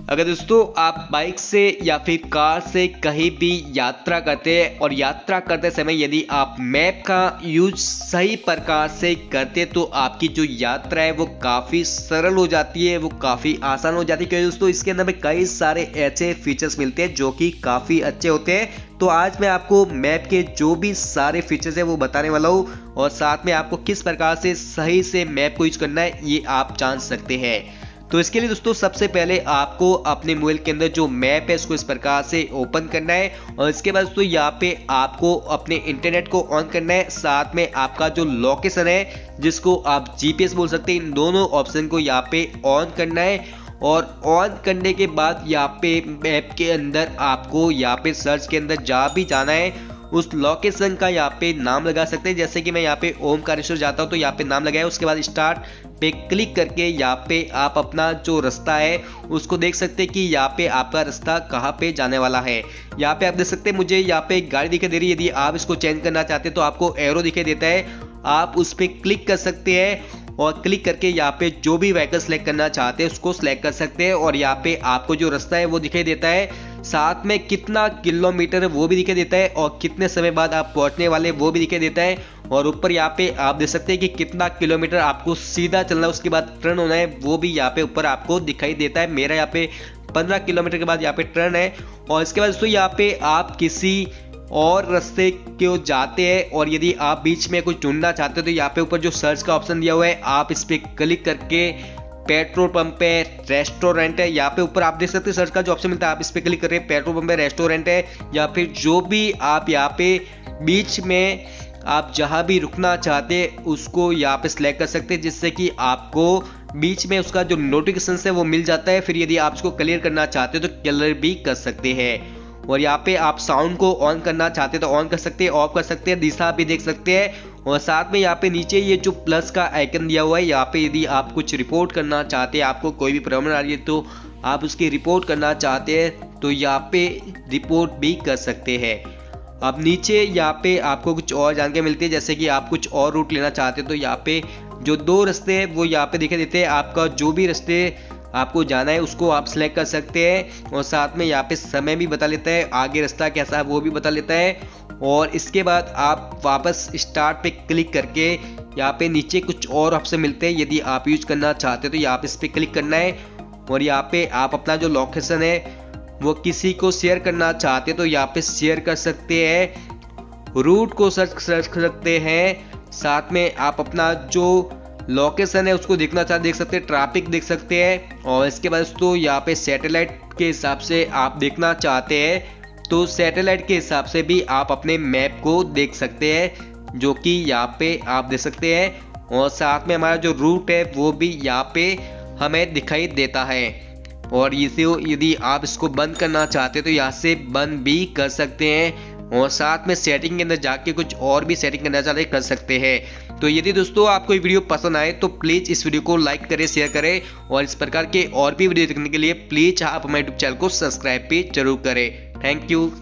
अगर दोस्तों आप बाइक से या फिर कार से कहीं भी यात्रा करते हैं और यात्रा करते समय यदि आप मैप का यूज सही प्रकार से करते तो आपकी जो यात्रा है वो काफ़ी सरल हो जाती है, वो काफ़ी आसान हो जाती है। क्योंकि दोस्तों इसके अंदर में कई सारे ऐसे फीचर्स मिलते हैं जो कि काफ़ी अच्छे होते हैं। तो आज मैं आपको मैप के जो भी सारे फीचर्स है वो बताने वाला हूँ और साथ में आपको किस प्रकार से सही से मैप को यूज करना है ये आप जान सकते हैं। तो इसके लिए दोस्तों सबसे पहले आपको अपने मोबाइल के अंदर जो मैप है इसको इस प्रकार से ओपन करना है और इसके बाद दोस्तों यहाँ पे आपको अपने इंटरनेट को ऑन करना है। साथ में आपका जो लोकेशन है जिसको आप जीपीएस बोल सकते हैं, इन दोनों ऑप्शन को यहाँ पे ऑन करना है और ऑन करने के बाद यहाँ पे मैप के अंदर आपको यहाँ पे सर्च के अंदर जहाँ भी जाना है उस लोकेशन का यहाँ पे नाम लगा सकते हैं। जैसे कि मैं यहाँ पे ओमकारेश्वर जाता हूँ तो यहाँ पे नाम लगाया, उसके बाद स्टार्ट पे क्लिक करके यहाँ पे आप अपना जो रास्ता है उसको देख सकते हैं कि यहाँ पे आपका रास्ता कहाँ पे जाने वाला है। यहाँ पे आप देख सकते हैं मुझे यहाँ पे एक गाड़ी दिखाई दे रही है। यदि आप इसको चेंज करना चाहते हैं तो आपको एरो दिखाई देता है, आप उस पर क्लिक कर सकते हैं और क्लिक करके यहाँ पे जो भी व्हीकल सेलेक्ट करना चाहते हैं उसको सेलेक्ट कर सकते हैं और यहाँ पे आपको जो रास्ता है वो दिखाई देता है, साथ में कितना किलोमीटर है वो भी दिखाई देता है और कितने समय बाद आप पहुंचने वाले वो भी दिखाई देता है। और ऊपर यहाँ पे आप देख सकते हैं कि कितना किलोमीटर आपको सीधा चलना है, उसके बाद टर्न होना है वो भी यहाँ पे ऊपर आपको दिखाई देता है। मेरा यहाँ पे 15 किलोमीटर के बाद यहाँ पे टर्न है। और इसके बाद दोस्तों यहाँ पे आप किसी और रास्ते को जाते हैं और यदि आप बीच में कुछ ढूंढना चाहते हो तो यहाँ पे ऊपर जो सर्च का ऑप्शन दिया हुआ है आप इस पर क्लिक करके पेट्रोल पंप है, रेस्टोरेंट है, यहाँ पे ऊपर आप देख सकते हैं सर्च का जो ऑप्शन मिलता है आप इस पे क्लिक करें, पेट्रोल पंप है, रेस्टोरेंट है या फिर जो भी आप यहाँ पे बीच में आप जहाँ भी रुकना चाहते हैं उसको यहाँ पे सिलेक्ट कर सकते हैं, जिससे कि आपको बीच में उसका जो नोटिफिकेशन है वो मिल जाता है। फिर यदि आप इसको क्लियर करना चाहते हो तो क्लियर भी कर सकते हैं। और यहाँ पे आप साउंड को ऑन करना चाहते हैं तो ऑन कर सकते हैं, ऑफ कर सकते हैं, दिशा भी देख सकते हैं। और साथ में यहाँ पे नीचे ये जो प्लस का आइकन दिया हुआ है यहाँ पे यदि आप कुछ रिपोर्ट करना चाहते हैं, आपको कोई भी प्रॉब्लम आ रही है तो आप उसकी रिपोर्ट करना चाहते हैं तो यहाँ पे रिपोर्ट भी कर सकते हैं। अब नीचे यहाँ पे आपको कुछ और जानकारी मिलती है, जैसे कि आप कुछ और रूट लेना चाहते हैं तो यहाँ पे जो दो रास्ते हैं वो यहाँ पे दिखाई देते हैं। आपका जो भी रास्ते आपको जाना है उसको आप सिलेक्ट कर सकते हैं और साथ में यहाँ पे समय भी बता लेता है, आगे रास्ता कैसा है वो भी बता लेता है। और इसके बाद आप वापस स्टार्ट पे क्लिक करके यहाँ पे नीचे कुछ और ऑप्शन मिलते हैं, यदि आप यूज करना चाहते हैं तो यहाँ पे इस पर क्लिक करना है और यहाँ पे आप अपना जो लोकेशन है वो किसी को शेयर करना चाहते हैं तो यहाँ पे शेयर कर सकते हैं, रूट को सर्च कर सकते हैं, साथ में आप अपना जो लोकेशन है उसको देखना चाहते देख सकते हैं, ट्रैफिक देख सकते हैं। और इसके बाद दोस्तों यहाँ पे सैटेलाइट के हिसाब से आप देखना चाहते हैं तो सैटेलाइट के हिसाब से भी आप अपने मैप को देख सकते हैं, जो कि यहाँ पे आप देख सकते हैं। और साथ में हमारा जो रूट है वो भी यहाँ पे हमें दिखाई देता है। और इसे यदि आप इसको बंद करना चाहते हैं तो यहाँ से बंद भी कर सकते हैं और साथ में सेटिंग के अंदर जाके कुछ और भी सेटिंग करना चाहते कर सकते हैं। तो यदि दोस्तों आपको ये वीडियो पसंद आए तो प्लीज़ इस वीडियो को लाइक करें, शेयर करें और इस प्रकार के और भी वीडियो देखने के लिए प्लीज़ आप हमारे यूट्यूब चैनल को सब्सक्राइब भी जरूर करें। Thank you.